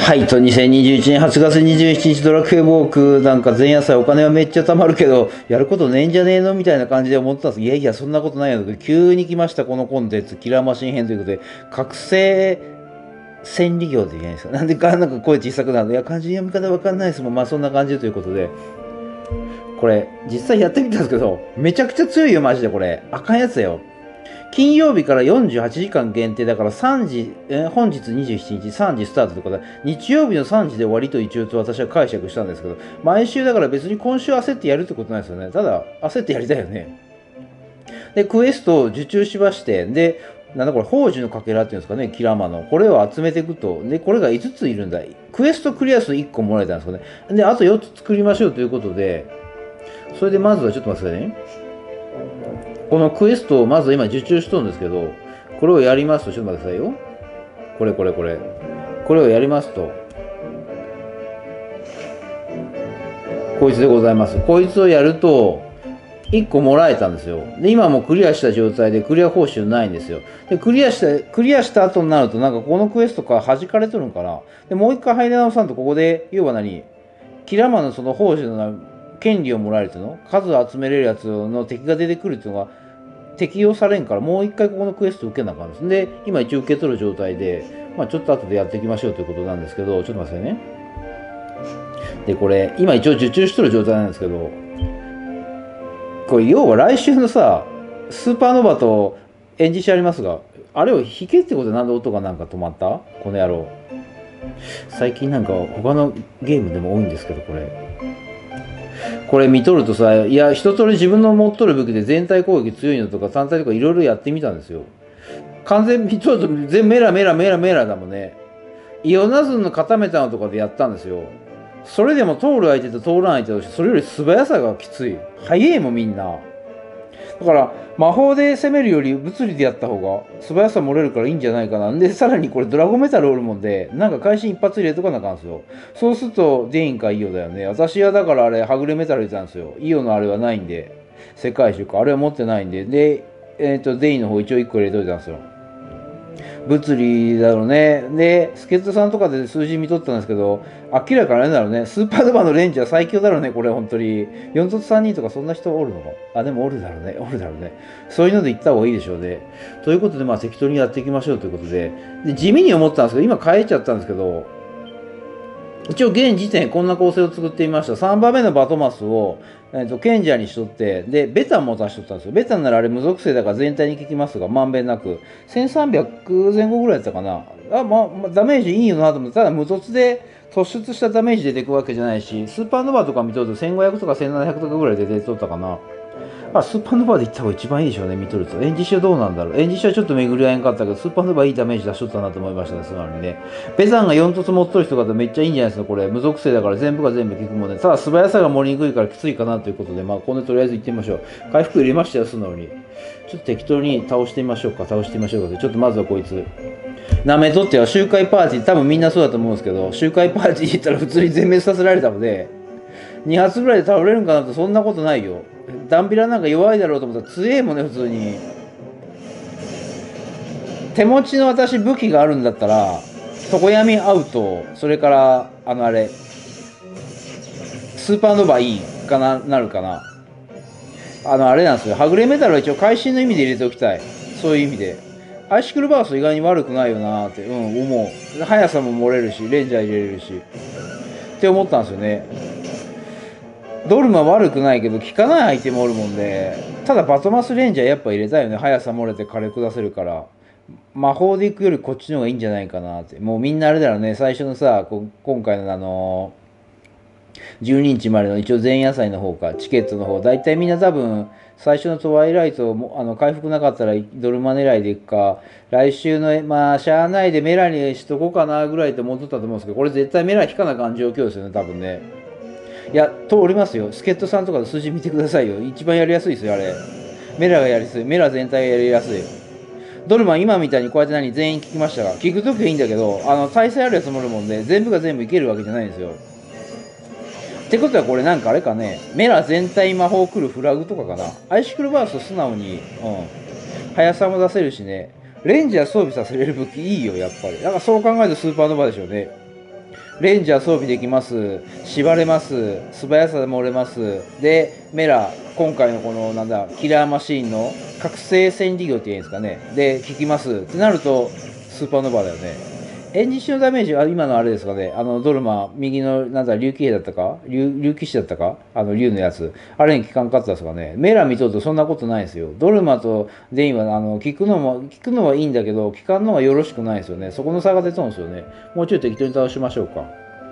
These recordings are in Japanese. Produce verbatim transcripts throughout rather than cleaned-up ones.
はい、と、にせんにじゅういちねんはちがつにじゅうしちにちドラクエウォーク、なんか前夜祭お金はめっちゃ貯まるけど、やることねえんじゃねえのみたいな感じで思ってたんです。いやいや、そんなことないよ。急に来ました、このコンテンツ、キラーマシン編ということで、覚醒千里行でいけないですか。なんでか、なんか声小さくなるの。いや、漢字読み方わかんないですもん。まあそんな感じということで、これ、実際やってみたんですけど、めちゃくちゃ強いよ、マジでこれ。あかんやつだよ。金曜日からよんじゅうはちじかん限定だからさんじ、えー本日にじゅうしちにちさんじスタートとかで、日曜日のさんじで終わりと一応私は解釈したんですけど、毎週だから別に今週焦ってやるってことないですよね。ただ、焦ってやりたいよね。で、クエストを受注しまして、で、なんだこれ、宝珠のかけらっていうんですかね、キラマの。これを集めていくと、で、これがいつついるんだ。クエストクリア数いっこもらえたんですかね。で、あとよっつ作りましょうということで、それでまずはちょっと待ってくださいね。このクエストをまず今受注しとるんですけど、これをやりますと、ちょっと待ってくださいよ。これこれこれ。これをやりますと、こいつでございます。こいつをやると、いっこもらえたんですよ。で、今もうクリアした状態でクリア報酬ないんですよ。で、クリアした、クリアした後になると、なんかこのクエストから弾かれとるんかな。で、もう一回入り直さんと、ここで、要は何キラマのその報酬の権利をもらえるっていうの数を集めれるやつの敵が出てくるっていうのが、適用されんから、もう一回ここのクエスト受けなあかんです。で、今一応受け取る状態で、まあちょっと後でやっていきましょうということなんですけど、ちょっと待ってくださいね。で、これ、今一応受注しとる状態なんですけど、これ要は来週のさ、スーパーノヴァと演じしてありますが、あれを弾けってことでなんで音がなんか止まったこの野郎。最近なんか他のゲームでも多いんですけど、これ。これ見とるとさ、いや、一通り自分の持っとる武器で全体攻撃強いのとか単体とかいろいろやってみたんですよ。完全見とると全部メラメラメラメラだもんね。イオナズンの固めたのとかでやったんですよ。それでも通る相手と通らん相手として、それより素早さがきつい。早いもんみんな。だから魔法で攻めるより物理でやった方が素早さ漏れるからいいんじゃないかな。で、さらにこれドラゴンメタルおるもんで、なんか会心一発入れとかなあかんすよ。そうするとデインかイオだよね。私はだからあれ、はぐれメタル入れたんですよ。イオのあれはないんで、世界中か。あれは持ってないんで。で、えっ、と、デインの方一応いっこ入れといたんですよ。物理だろうね。で、助っ人さんとかで数字見とったんですけど、明らかにあれだろうね。スーパードバのレンジャー最強だろうね、これ、本当に。よん卒さんにんとかそんな人おるのか。あ、でもおるだろうね。おるだろうね。そういうので行った方がいいでしょうね。ということで、まあ適当にやっていきましょうということで。で、地味に思ったんですけど、今変えちゃったんですけど、一応現時点こんな構成を作ってみました。さんばんめのバトマスを、えー、と賢者にしとって、で、ベタも足しとったんですよ。ベタならあれ無属性だから全体に効きますが、まんべんなく。せんさんびゃくぜん後ぐらいだったかな。あ、まあ、まあ、ダメージいいよなと思って、ただ無凸で突出したダメージ出てくわけじゃないし、スーパーノヴァとか見とるとせんごひゃくとかせんななひゃくとかぐらいで出てとったかな。まあ、スーパーノヴァで行った方が一番いいでしょうね、見とると。エンジシはどうなんだろう。エンジシはちょっと巡り合えんかったけど、スーパーノヴァいいダメージ出しとったなと思いましたね、素直にね。ベザンがよん凸持っとる人がめっちゃいいんじゃないですか、これ。無属性だから全部が全部効くもんね。ただ素早さが盛りにくいからきついかなということで、まあ、これとりあえず行ってみましょう。回復入れましたよ、素直に。ちょっと適当に倒してみましょうか、倒してみましょうか。ちょっとまずはこいつ。なめとっては周回パーティー、多分みんなそうだと思うんですけど、周回パーティー行ったら普通に全滅させられたので、に発ぐらいで倒れるんかなと、そんなことないよ。ダンビラなんか弱いだろうと思ったら強えもんね、普通に。手持ちの私武器があるんだったら、常闇アウト、それから、あのあれ、スーパーノヴァいいかな、なるかな。あのあれなんですよ。はぐれメタルは一応会心の意味で入れておきたい。そういう意味で。アイシクルバースト意外に悪くないよなーって、うん、思う。速さも漏れるし、レンジャー入れれるし。って思ったんですよね。ドルマ悪くないけど効かないアイテムおるもんで、ただバトマスレンジャーやっぱ入れたいよね。速さ漏れて火力出せるから、魔法で行くよりこっちの方がいいんじゃないかなって。もうみんなあれだろうね。最初のさ、こ今回のあのー、じゅうににちまでの一応前夜祭の方か、チケットの方、大体みんな多分最初のトワイライトもあの回復なかったらドルマ狙いでいくか、来週のまあしゃあないでメラにしとこうかなぐらいって思っとったと思うんですけど、これ絶対メラ引かなあかん状況ですよね、多分ね。いや、通りますよ。助っ人さんとかで数字見てくださいよ。一番やりやすいですよ、あれ。メラがやりやすい。メラ全体がやりやすい。ドルマン今みたいにこうやって何全員聞きましたが、聞くときはいいんだけど、あの、耐性あるやつもあるもんで、全部が全部いけるわけじゃないんですよ。ってことはこれなんかあれかね、メラ全体魔法来るフラグとかかな。アイシクルバースト素直に、うん。速さも出せるしね。レンジャー装備させれる武器いいよ、やっぱり。だからそう考えるとスーパーノヴァでしょうね。 レンジャー装備できます。縛れます。素早さで漏れます。で、メラ、今回のこの、なんだ、キラーマシーンの覚醒戦利魚って言うんですかね。で、効きます。ってなると、スーパーノヴァだよね。エンジン種のダメージは、今のあれですかね。あの、ドルマ、右の、なんだ、竜騎兵だったか竜、竜騎士だったかあの、竜のやつ。あれに効かんかったですかね。メラ見とるとそんなことないですよ。ドルマとデインは、あの、効くのも、効くのはいいんだけど、効かんのはよろしくないですよね。そこの差が出そうですよね。もうちょい適当に倒しましょうか。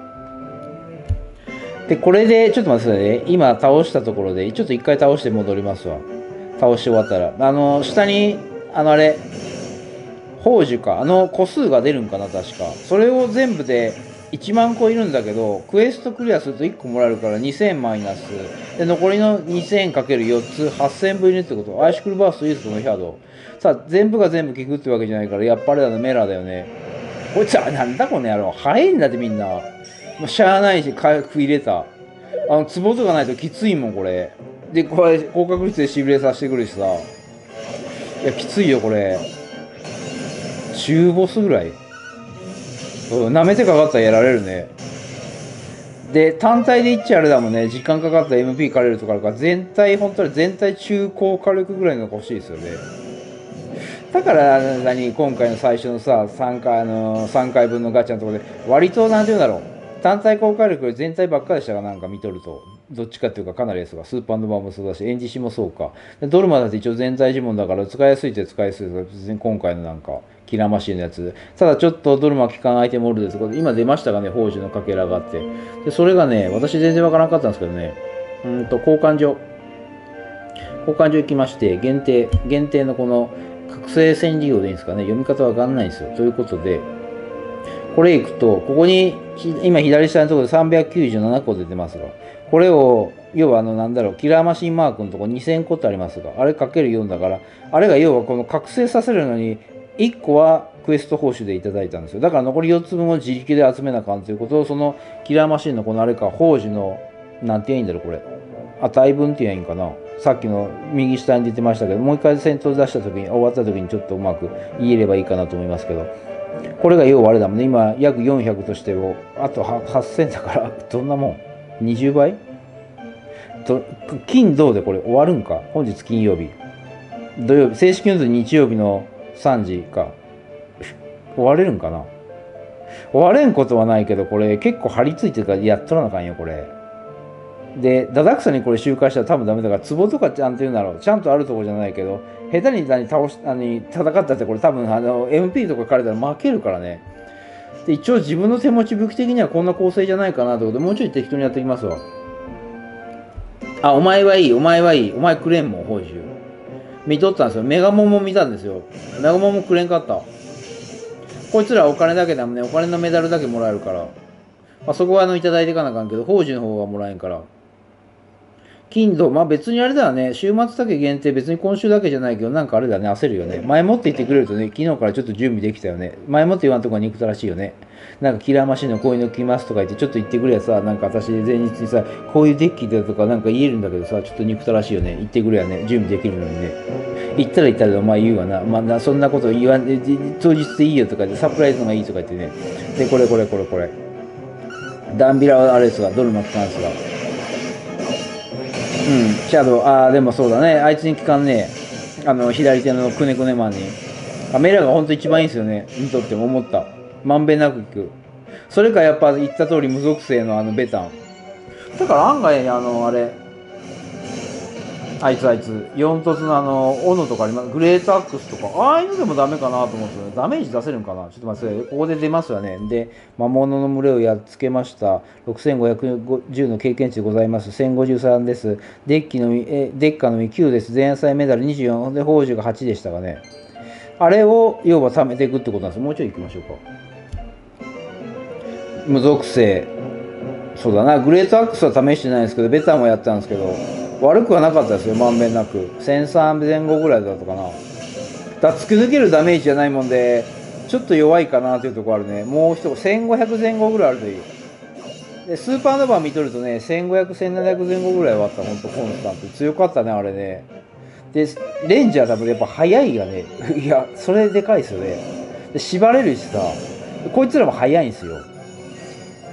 で、これで、ちょっと待ってくださいね。今倒したところで、ちょっと一回倒して戻りますわ。倒して終わったら。あの、下に、あの、あれ、宝珠か。あの個数が出るんかな、確か。それを全部でいちまん個いるんだけど、クエストクリアするといっこもらえるからにせんマイナス。で、残りの にせんかけるよっ つ、はっせんぶんいるってこと。アイシクルバースト、イーストのヒャド。さあ、全部が全部効くってわけじゃないから、やっぱりだね、メラだよね。こいつは、なんだこの野郎。早いんだってみんな。まあ、しゃあないし、回復入れた。あの、壺とかないときついもん、これ。で、これ、高確率でしびれさせてくるしさ。いや、きついよ、これ。中ボスぐらい。うん、舐めてかかったらやられるね。で、単体でいっちゃあれだもんね。時間かかったら エムピー 借りるとかあるから、全体、本当に全体中高火力ぐらいのが欲しいですよね。だから、何、今回の最初のさ、さんかい、あのー、さんかいぶんのガチャのところで、割と、なんて言うんだろう。単体高火力より全体ばっかでしたが、なんか見とると。どっちかっていうか、かなりですが、スーパーノヴァもそうだし、エンジシもそうか。でドルマだって一応全体呪文だから、使いやすいって使いやすいですが、別に今回のなんか、キラーマシーンのやつ。ただちょっとドルマ効かんアイテムオルです。今出ましたがね、宝珠のかけらがあって。で、それがね、私全然わからなかったんですけどね、うんと、交換所。交換所行きまして、限定、限定のこの、覚醒戦利用でいいんですかね。読み方わかんないんですよ。ということで、これ行くと、ここに、今左下のところでさんびゃくきゅうじゅうななこ出てますが、これを、要はあの、なんだろう、キラーマシンマークのところにせんこってありますが、あれかけるよんだから、あれが要はこの覚醒させるのに、いっこはクエスト報酬でいただいたんですよ。だから残りよっつぶんを自力で集めなあかんということを、そのキラーマシンのこのあれか、宝珠の、なんて言うんだろう、これ。値分って言えばいいんかな。さっきの右下に出てましたけど、もう一回戦闘出した時に、終わった時にちょっとうまく言えればいいかなと思いますけど、これが要はあれだもんね。今、約よんひゃくとしてを、あとはっせんだから、どんなもん ?にじゅう 倍と金、銅でこれ終わるんか。本日金曜日。土曜日、正式に言うと日曜日のさんじか。終われるんかな。終われんことはないけど、これ結構張り付いてるからやっとらなあかんよ、これ。で、ダダクサにこれ周回したら多分ダメだから、壺とかちゃんと言うんだろう。ちゃんとあるとこじゃないけど、下手に何倒し、あの、戦ったってこれ多分あの、エムピー とか借りたら負けるからね。で、一応自分の手持ち武器的にはこんな構成じゃないかなということで、もうちょい適当にやっていきますわ。あ、お前はいい、お前はいい、お前くれんもん、報酬。見とったんですよ。メガモンも見たんですよ。メガモンもくれんかった。こいつらお金だけだもんね、お金のメダルだけもらえるから。まあ、そこはあの、いただいていかなあかんけど、宝珠の方はもらえんから。金土、まあ別にあれだよね、週末だけ限定、別に今週だけじゃないけど、なんかあれだね、焦るよね。前もって言ってくれるとね、昨日からちょっと準備できたよね。前もって言わんとこが憎たらしいよね。なんかキラーマシンのこういうの来ますとか言って、ちょっと言ってくれやさ、なんか私前日にさ、こういうデッキだとかなんか言えるんだけどさ、ちょっと憎たらしいよね。言ってくれやね、準備できるのにね。言ったら言ったらお前言うわな。まあな、そんなこと言わんで、当日でいいよとか言って、サプライズのがいいとか言ってね。で、これこれこれこれ。ダンビラはあれですが、ドルマクタンスが。うん、シャドウ、ああ、でもそうだね。あいつに聞かんね。あの、左手のくねくねマンに。あ、メラがほんと一番いいんですよね。見とっても思った。まんべんなく聞く。それかやっぱ言った通り無属性のあのベタン。だから案外、あの、あれ、あいつあいつ、四突のあの、斧とかあります。グレートアックスとか、ああいうのでもダメかなと思うんですよね。ダメージ出せるんかな。ちょっと待って、ここで出ますよね。で、魔物の群れをやっつけました。ろくせんごひゃくごじゅうの経験値でございます。せんごじゅうさんです。デッキのみ、え、デッカのみきゅうです。前菜メダルにじゅうよんで、宝珠がはちでしたがね。あれを、要は貯めていくってことなんです。もうちょい行きましょうか。無属性。そうだな。グレートアックスは試してないんですけど、ベタもやったんですけど、悪くはなかったですよ、まんべんなく。せんさんぜん後ぐらいだったかな。だから突き抜けるダメージじゃないもんで、ちょっと弱いかなというところあるね。もう一つ、せんごひゃくぜん後ぐらいあるといい。で、スーパーノヴァ見とるとね、せんごひゃく、せんななひゃくぜん後ぐらいはあった、ほんとコンスタント。強かったね、あれね。で、レンジャー多分やっぱ速いがね、いや、それでかいですよね。で、縛れるしさ、こいつらも速いんですよ。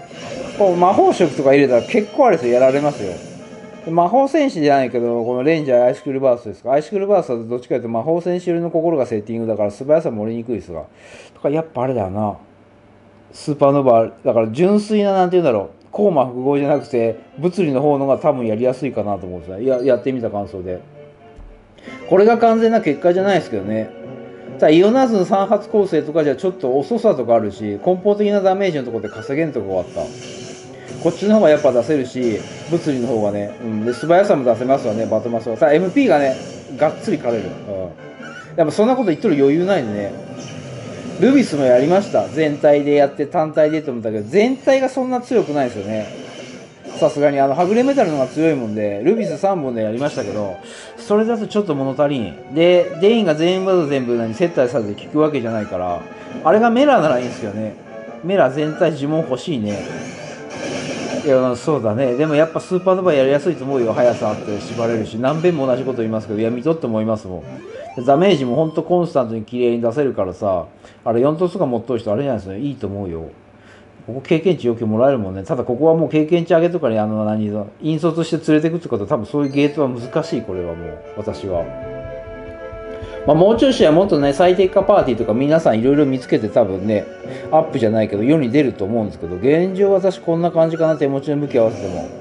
こう魔法色とか入れたら結構あれですよ、やられますよ。魔法戦士じゃないけど、このレンジャーアイスクールバーストですか。アイスクールバーストはどっちかというと魔法戦士寄りの心がセッティングだから素早さも折りにくいですが。とかやっぱあれだよな。スーパーノヴァ、だから純粋な、なんて言うんだろう。コーマ複合じゃなくて、物理の方のが多分やりやすいかなと思うんですね。や、やってみた感想で。これが完全な結果じゃないですけどね。ただイオナーズのさん発構成とかじゃちょっと遅さとかあるし、根本的なダメージのところで稼げんとこがあった。こっちの方がやっぱ出せるし、物理の方がね、うん、で素早さも出せますわね、バトマスは。ただ エムピー がね、がっつり狩れる。うん。やっぱそんなこと言っとる余裕ないんでね。ルビスもやりました。全体でやって単体でと思ったけど、全体がそんな強くないですよね。さすがにあの、はぐれメタルの方が強いもんで、ルビスさんぼんでやりましたけど、それだとちょっと物足りん。で、デインが全部と全部何接待されて効くわけじゃないから、あれがメラならいいんですけどね。メラ全体呪文欲しいね。いや、そうだね。でもやっぱスーパーノヴァやりやすいと思うよ。速さあって縛れるし、何遍も同じこと言いますけど、いや、見とって思いますもん。ダメージもほんとコンスタントに綺麗に出せるからさ、あれよん凸とか持っとる人あれじゃないですか、いいと思うよ。ここ経験値よくもらえるもんね。ただここはもう経験値上げとかにあの何、引率して連れてくってことは多分そういうゲートは難しい、これはもう、私は。まあもうちょいしはもっとね、最適化パーティーとか皆さんいろいろ見つけて多分ね、アップじゃないけど世に出ると思うんですけど、現状私こんな感じかな、手持ちの武器合わせても。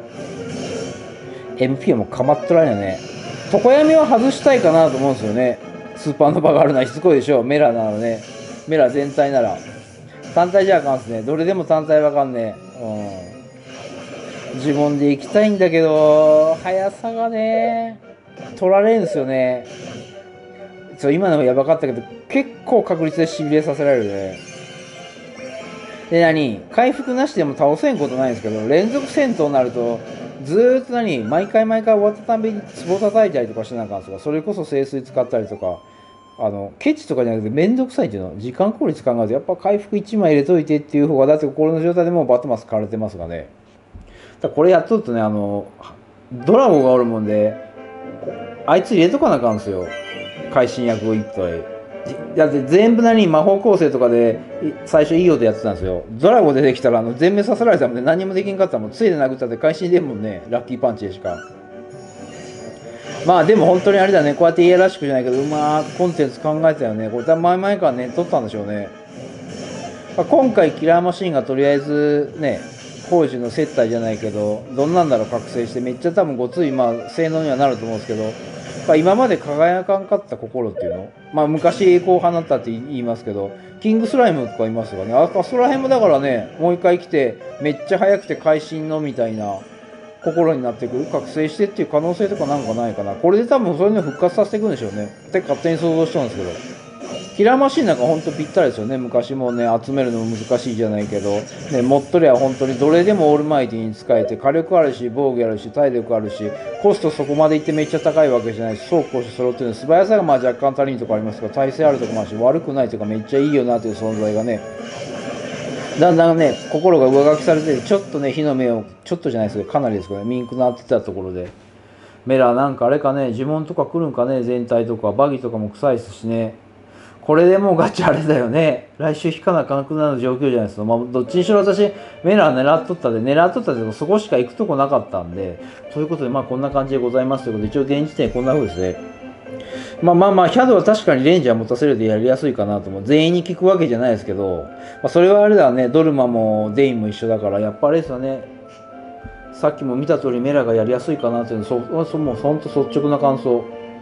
エムピー はもうかまっとられないね。常闇は外したいかなと思うんですよね。スーパーノヴァがあるのはしつこいでしょ。メラならね。メラ全体なら。単体じゃあかんっすね。どれでも単体わかんねえ。うん。呪文で行きたいんだけど、速さがね、取られるんですよね。そう、今のもやばかったけど、結構確率でしびれさせられるね。で、何回復なしでも倒せんことないんですけど、連続戦闘になると、ずーっと何毎回毎回終わったたんびに壺叩いたりとかしてなあかんすか。それこそ聖水使ったりとか、あの、ケチとかじゃなくてめんどくさいっていうの。時間効率考えると、やっぱ回復いちまい入れといてっていう方が、だって心の状態でもうバトマス枯れてますがね。だこれやっとるとね、あの、ドラゴンがおるもんで、あいつ入れとかなあかんすよ。会心役をいっぱい。だって全部なりに魔法構成とかで最初いいよとやってたんですよ。ドラゴン出てきたらあの全滅させられたもんで何もできんかったもん。ついで殴ったって会心出んもんね。ラッキーパンチでしか。まあでも本当にあれだね。こうやっていやらしくじゃないけど、うまーくコンテンツ考えてたよね。これ前々からね、撮ったんでしょうね。まあ、今回キラーマシーンがとりあえずね、工事の接待じゃないけど、どんなんだろう覚醒してめっちゃ多分ごつい、まあ性能にはなると思うんですけど、まあ、今まで輝かんかった心っていうの、まあ昔栄光放ったって言いますけど、キングスライムとかいますがね、あそら辺もだからね、もう一回来て、めっちゃ速くて会心のみたいな心になってくる、覚醒してっていう可能性とかなんかないかな。これで多分そういうの復活させていくんでしょうね。って勝手に想像したんですけど。キラーマシンなんかほんとぴったりですよね。昔もね、集めるのも難しいじゃないけど、ね、持っとりゃ本当にどれでもオールマイティに使えて、火力あるし、防御あるし、体力あるし、コストそこまでいってめっちゃ高いわけじゃないし、走攻守揃ってるの素早さがまあ若干足りんとかありますが、耐性あるとかもあるし、悪くないというかめっちゃいいよなという存在がね、だんだんね、心が上書きされて、ちょっとね、火の目を、ちょっとじゃないですけど、かなりですけどね、ミンクなってたところで、メラなんかあれかね、呪文とか来るんかね、全体とか、バギとかも臭いですしね、これでもうガチあれだよね。来週引かなあかんくなる状況じゃないですか。まあ、どっちにしろ私、メラ狙っとったで、狙っとったでもそこしか行くとこなかったんで、ということで、まあこんな感じでございますということで、一応現時点こんな風ですね。まあまあまあ、ヒャドは確かにレンジャー持たせるでやりやすいかなと思う。全員に効くわけじゃないですけど、まあ、それはあれだね、ドルマもデインも一緒だから、やっぱあれですよね。さっきも見た通りメラがやりやすいかなっていうの、そ、そもうほんと率直な感想。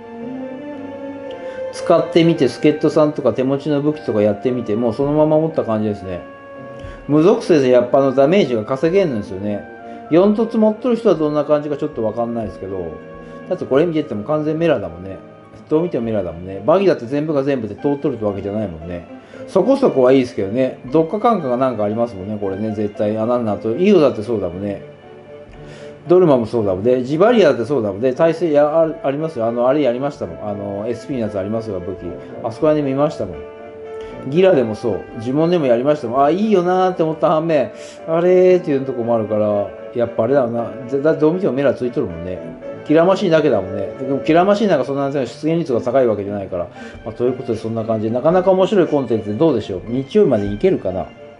使ってみて、助っ人さんとか手持ちの武器とかやってみて、もうそのまま持った感じですね。無属性でやっぱのダメージが稼げるんですよね。よん凸持っとる人はどんな感じかちょっとわかんないですけど、だってこれ見てても完全メラだもんね。どう見てもメラだもんね。バギだって全部が全部で通っとるってわけじゃないもんね。そこそこはいいですけどね。どっか感覚がなんかありますもんね、これね、絶対。あ、なんなと。イオだってそうだもんね。ドルマもそうだもんで、ジバリアだってそうだもんで、耐性や あ, ありますよ。あの、あれやりましたもん。あの、エスピー のやつありますよ、武器。あそこら辺で見ましたもん。ギラでもそう。呪文でもやりましたもん。あ、いいよなーって思った反面、あれーっていうとこもあるから、やっぱあれだよな。だってどう見てもメラついとるもんね。キラーマシンだけだもんね。でもキラーマシンなんかそんな出現率が高いわけじゃないから。まあ、ということでそんな感じで、なかなか面白いコンテンツでどうでしょう。日曜日までいけるかな。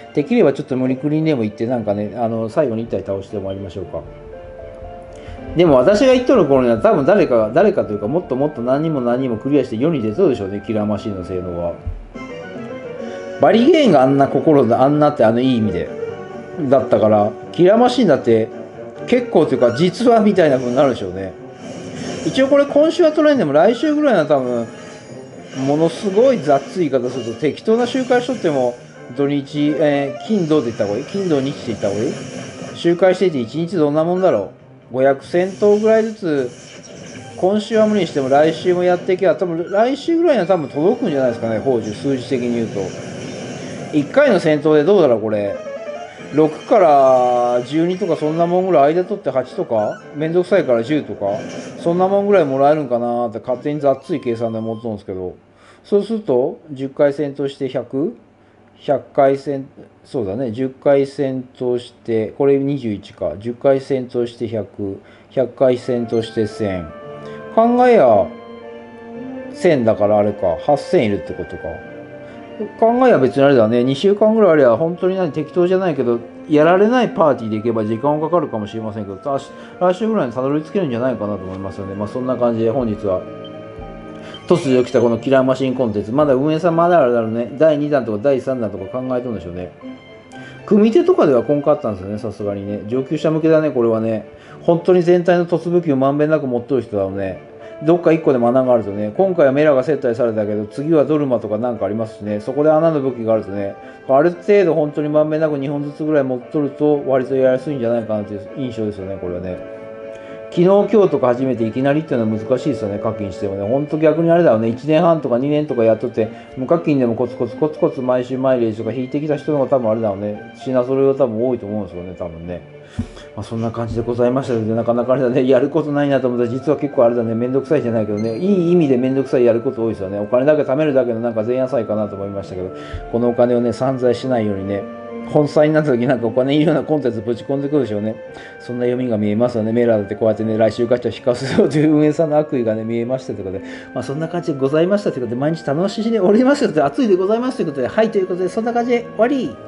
できればちょっと無理くりにでも行って、なんかね、あの、最後に一体倒してもらいましょうか。でも私が言っとる頃には多分誰かが、誰かというかもっともっと何人も何人もクリアして世に出とるでしょうね、キラーマシンの性能は。バリゲーンがあんな心で、あんなってあのいい意味で。だったから、キラーマシンだって結構というか実はみたいな風になるでしょうね。一応これ今週は取れんでも来週ぐらいは多分、ものすごい雑い言い方すると適当な周回しとっても土日、えー、金土って言った方がいい金土日って言った方がいい周回していていちにちどんなもんだろうごひゃくせん頭ぐらいずつ今週は無理にしても来週もやっていけば多分来週ぐらいには多分届くんじゃないですかね宝珠数字的に言うといっかいの戦闘でどうだろうこれろくからじゅうにとかそんなもんぐらい間取ってはちとかめんどくさいからじゅうとかそんなもんぐらいもらえるんかなって勝手にざっつい計算で思っとるんですけどそうするとじゅっかい戦闘して ひゃく?ひゃっかい戦そうだねじゅっかい戦闘してこれにじゅういちかじゅっかい戦闘してひゃく ひゃっかい戦闘してせん考えやせんだからあれかはっせんいるってことか考えは別にあれだねにしゅうかんぐらいあれば本当に何適当じゃないけどやられないパーティーでいけば時間はかかるかもしれませんけど来週ぐらいにたどり着けるんじゃないかなと思いますよねまあそんな感じで本日は突如来たこのキラーマシンコンテンツまだ運営さんまだあるだろうねだいにだんとかだいさんだんとか考えてるんでしょうね組み手とかではこんかったんですよねさすがにね上級者向けだねこれはね本当に全体の突武器をまんべんなく持っとる人だろうねどっかいっこでも穴があるとね今回はメラが接待されたけど次はドルマとかなんかありますしねそこで穴の武器があるとねある程度本当にまんべんなくにほんずつぐらい持っとると割とやりやすいんじゃないかなという印象ですよねこれはね昨日今日とか初めていきなりっていうのは難しいですよね課金してもねほんと逆にあれだよねいちねんはんとかにねんとかやっとって無課金でもコツコツコツコツ毎週マイレージとか引いてきた人の方が多分あれだよね品揃えが多分多いと思うんですよね多分ねまあそんな感じでございましたのでなかなかあれだねやることないなと思ったら実は結構あれだねめんどくさいじゃないけどねいい意味でめんどくさいやること多いですよねお金だけ貯めるだけのなんか前夜祭かなと思いましたけどこのお金をね散財しないようにね本妻になった時なんかお金いるようなコンテンツぶち込んでくるでしょうね。そんな読みが見えますよね。メーラーだってこうやってね、来週ガチャを引かせようという運営さんの悪意がね、見えましたということで、まあそんな感じでございましたということで、毎日楽しんでおりますよということで、暑いでございますということで、はい、ということで、そんな感じで終わり。